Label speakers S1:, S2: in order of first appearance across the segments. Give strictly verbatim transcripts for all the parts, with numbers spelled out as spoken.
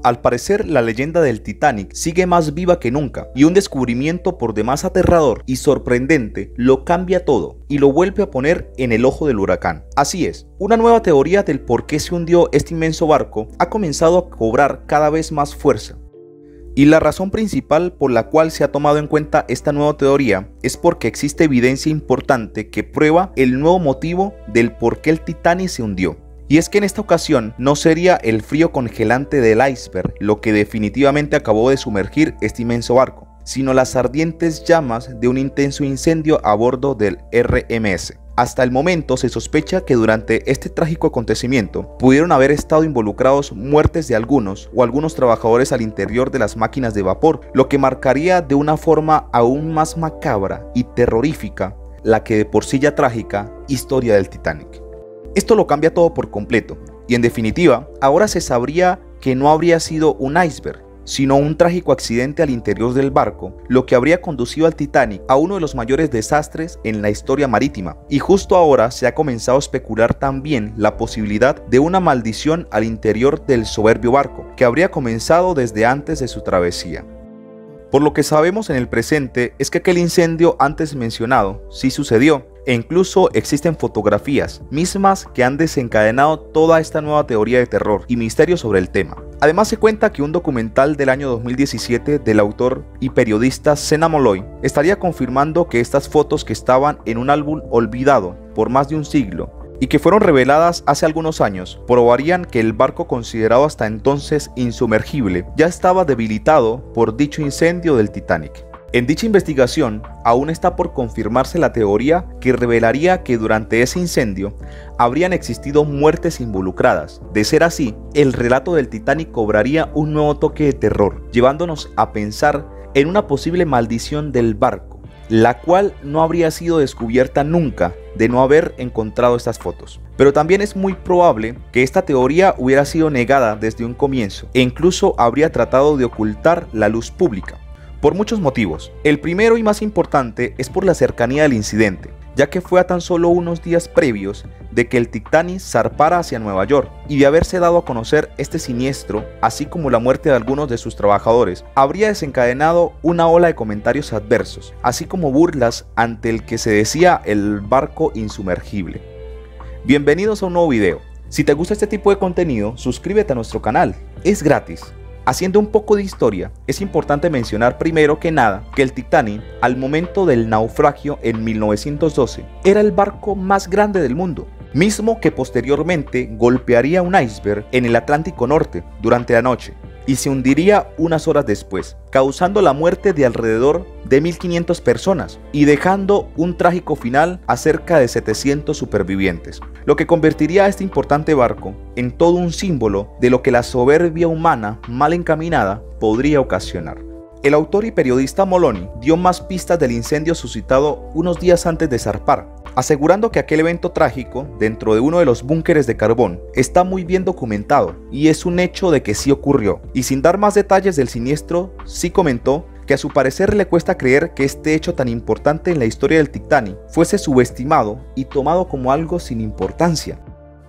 S1: Al parecer, la leyenda del Titanic sigue más viva que nunca, y un descubrimiento por demás aterrador y sorprendente lo cambia todo y lo vuelve a poner en el ojo del huracán. Así es, una nueva teoría del por qué se hundió este inmenso barco ha comenzado a cobrar cada vez más fuerza. Y la razón principal por la cual se ha tomado en cuenta esta nueva teoría es porque existe evidencia importante que prueba el nuevo motivo del por qué el Titanic se hundió. Y es que en esta ocasión no sería el frío congelante del iceberg lo que definitivamente acabó de sumergir este inmenso barco, sino las ardientes llamas de un intenso incendio a bordo del R M S. Hasta el momento se sospecha que durante este trágico acontecimiento pudieron haber estado involucrados muertes de algunos o algunos trabajadores al interior de las máquinas de vapor, lo que marcaría de una forma aún más macabra y terrorífica la que de por sí ya trágica historia del Titanic. Esto lo cambia todo por completo, y en definitiva, ahora se sabría que no habría sido un iceberg, sino un trágico accidente al interior del barco, lo que habría conducido al Titanic a uno de los mayores desastres en la historia marítima. Y justo ahora se ha comenzado a especular también la posibilidad de una maldición al interior del soberbio barco, que habría comenzado desde antes de su travesía. Por lo que sabemos en el presente es que aquel incendio antes mencionado sí sucedió, e incluso existen fotografías mismas que han desencadenado toda esta nueva teoría de terror y misterio sobre el tema. Además se cuenta que un documental del año dos mil diecisiete del autor y periodista Sena Molloy estaría confirmando que estas fotos, que estaban en un álbum olvidado por más de un siglo y que fueron reveladas hace algunos años, probarían que el barco, considerado hasta entonces insumergible, ya estaba debilitado por dicho incendio del Titanic. En dicha investigación aún está por confirmarse la teoría que revelaría que durante ese incendio habrían existido muertes involucradas. De ser así, el relato del Titanic cobraría un nuevo toque de terror, llevándonos a pensar en una posible maldición del barco, la cual no habría sido descubierta nunca de no haber encontrado estas fotos. Pero también es muy probable que esta teoría hubiera sido negada desde un comienzo e incluso habría tratado de ocultar la luz pública. Por muchos motivos. El primero y más importante es por la cercanía del incidente, ya que fue a tan solo unos días previos de que el Titanic zarpara hacia Nueva York, y de haberse dado a conocer este siniestro, así como la muerte de algunos de sus trabajadores, habría desencadenado una ola de comentarios adversos, así como burlas ante el que se decía el barco insumergible. Bienvenidos a un nuevo video. Si te gusta este tipo de contenido, suscríbete a nuestro canal, es gratis. Haciendo un poco de historia, es importante mencionar primero que nada que el Titanic, al momento del naufragio en mil novecientos doce, era el barco más grande del mundo, mismo que posteriormente golpearía un iceberg en el Atlántico Norte durante la noche y se hundiría unas horas después, causando la muerte de alrededor de mil quinientas personas y dejando un trágico final a cerca de setecientos supervivientes, lo que convertiría a este importante barco en todo un símbolo de lo que la soberbia humana mal encaminada podría ocasionar. El autor y periodista Moloney dio más pistas del incendio suscitado unos días antes de zarpar, asegurando que aquel evento trágico dentro de uno de los búnkeres de carbón está muy bien documentado y es un hecho de que sí ocurrió, y sin dar más detalles del siniestro, sí comentó que a su parecer le cuesta creer que este hecho tan importante en la historia del Titanic fuese subestimado y tomado como algo sin importancia.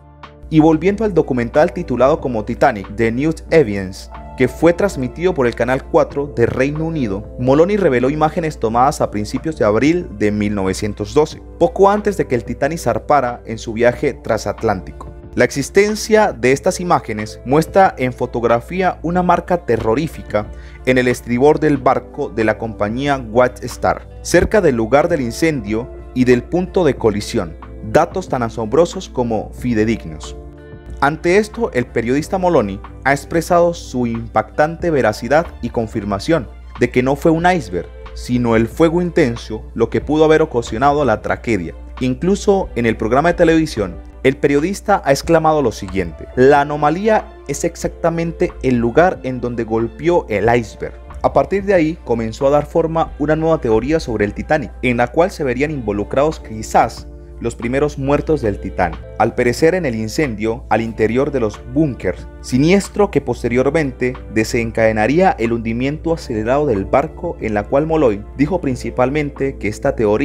S1: Y volviendo al documental titulado como Titanic, The New Evidence, que fue transmitido por el Canal cuatro de Reino Unido, Moloney reveló imágenes tomadas a principios de abril de mil novecientos doce, poco antes de que el Titanic zarpara en su viaje transatlántico. La existencia de estas imágenes muestra en fotografía una marca terrorífica en el estribor del barco de la compañía White Star, cerca del lugar del incendio y del punto de colisión, datos tan asombrosos como fidedignos. Ante esto, el periodista Moloney ha expresado su impactante veracidad y confirmación de que no fue un iceberg, sino el fuego intenso lo que pudo haber ocasionado la tragedia. Incluso en el programa de televisión, el periodista ha exclamado lo siguiente: la anomalía es exactamente el lugar en donde golpeó el iceberg. A partir de ahí comenzó a dar forma una nueva teoría sobre el Titanic, en la cual se verían involucrados quizás los primeros muertos del Titanic, al perecer en el incendio al interior de los búnkers, siniestro que posteriormente desencadenaría el hundimiento acelerado del barco, en la cual Molloy dijo principalmente que esta teoría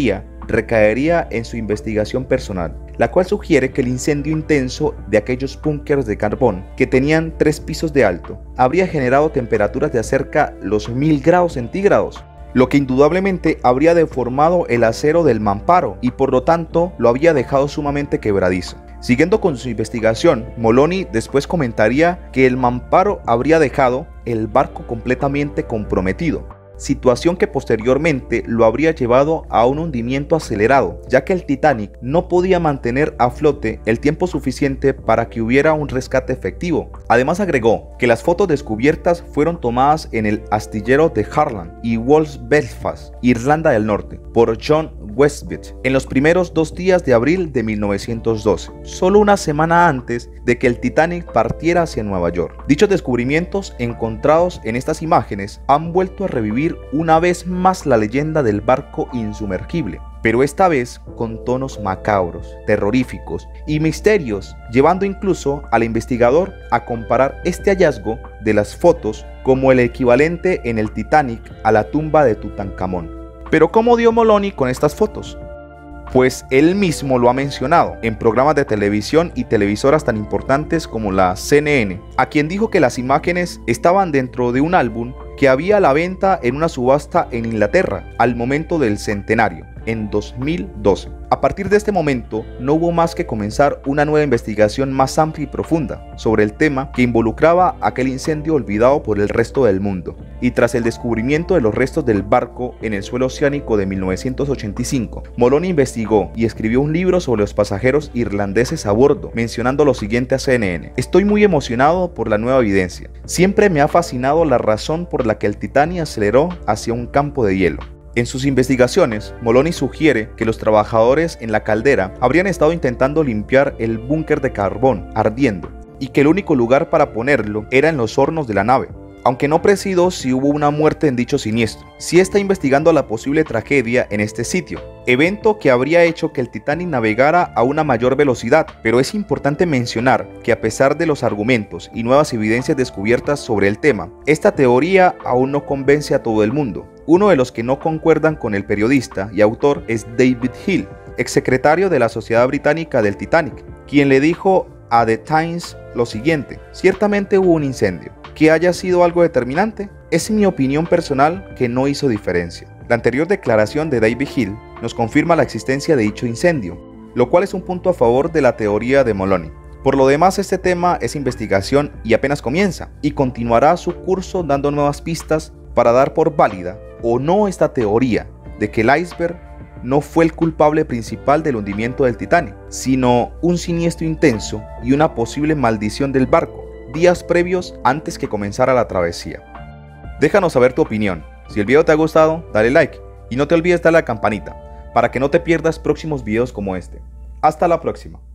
S1: recaería en su investigación personal, la cual sugiere que el incendio intenso de aquellos búnkers de carbón, que tenían tres pisos de alto, habría generado temperaturas de cerca los mil grados centígrados, lo que indudablemente habría deformado el acero del mamparo y por lo tanto lo había dejado sumamente quebradizo. Siguiendo con su investigación, Moloney después comentaría que el mamparo habría dejado el barco completamente comprometido, situación que posteriormente lo habría llevado a un hundimiento acelerado, ya que el Titanic no podía mantener a flote el tiempo suficiente para que hubiera un rescate efectivo. Además agregó que las fotos descubiertas fueron tomadas en el astillero de Harland y Wolves Belfast, Irlanda del Norte, por John Westbit en los primeros dos días de abril de mil novecientos doce, solo una semana antes de que el Titanic partiera hacia Nueva York. Dichos descubrimientos encontrados en estas imágenes han vuelto a revivir una vez más la leyenda del barco insumergible, pero esta vez con tonos macabros, terroríficos y misterios, llevando incluso al investigador a comparar este hallazgo de las fotos como el equivalente en el Titanic a la tumba de Tutankamón. Pero ¿cómo dio Moloney con estas fotos? Pues él mismo lo ha mencionado en programas de televisión y televisoras tan importantes como la C N N, a quien dijo que las imágenes estaban dentro de un álbum que había a la venta en una subasta en Inglaterra al momento del centenario, en dos mil doce. A partir de este momento no hubo más que comenzar una nueva investigación más amplia y profunda sobre el tema que involucraba aquel incendio olvidado por el resto del mundo. Y tras el descubrimiento de los restos del barco en el suelo oceánico de mil novecientos ochenta y cinco, Moloney investigó y escribió un libro sobre los pasajeros irlandeses a bordo, mencionando lo siguiente a C N N: "Estoy muy emocionado por la nueva evidencia. Siempre me ha fascinado la razón por la que el Titanic aceleró hacia un campo de hielo". En sus investigaciones, Moloney sugiere que los trabajadores en la caldera habrían estado intentando limpiar el búnker de carbón ardiendo y que el único lugar para ponerlo era en los hornos de la nave. Aunque no precisó si hubo una muerte en dicho siniestro, sí está investigando la posible tragedia en este sitio, evento que habría hecho que el Titanic navegara a una mayor velocidad, pero es importante mencionar que a pesar de los argumentos y nuevas evidencias descubiertas sobre el tema, esta teoría aún no convence a todo el mundo. Uno de los que no concuerdan con el periodista y autor es David Hill, exsecretario de la Sociedad Británica del Titanic, quien le dijo a The Times lo siguiente: "Ciertamente hubo un incendio. ¿Que haya sido algo determinante? Es mi opinión personal que no hizo diferencia". La anterior declaración de David Hill nos confirma la existencia de dicho incendio, lo cual es un punto a favor de la teoría de Moloney. Por lo demás, este tema es investigación y apenas comienza, y continuará su curso dando nuevas pistas para dar por válida o no esta teoría de que el iceberg no fue el culpable principal del hundimiento del Titanic, sino un siniestro intenso y una posible maldición del barco, días previos antes que comenzara la travesía. Déjanos saber tu opinión. Si el video te ha gustado, dale like y no te olvides darle a la campanita para que no te pierdas próximos videos como este. Hasta la próxima.